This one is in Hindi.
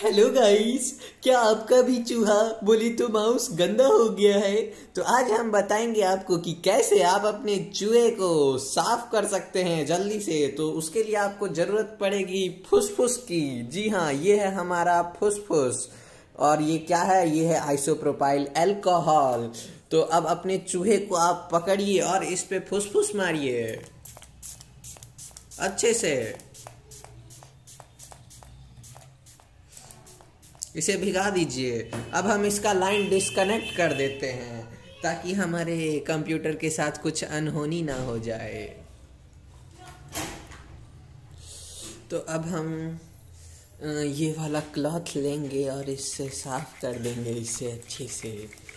हेलो गाइस, क्या आपका भी चूहा बोली तो माउस गंदा हो गया है? तो आज हम बताएंगे आपको कि कैसे आप अपने चूहे को साफ कर सकते हैं जल्दी से। तो उसके लिए आपको जरूरत पड़ेगी फुसफुस की। जी हाँ, ये है हमारा फुसफुस। और ये क्या है? ये है आइसोप्रोपाइल अल्कोहल। तो अब अपने चूहे को आप पकड़िए और इस पे फुसफुस मारिए अच्छे से। इसे भिगा दीजिए। अब हम इसका लाइन डिस्कनेक्ट कर देते हैं ताकि हमारे कंप्यूटर के साथ कुछ अनहोनी ना हो जाए। तो अब हम ये वाला क्लॉथ लेंगे और इससे साफ कर देंगे इसे अच्छे से।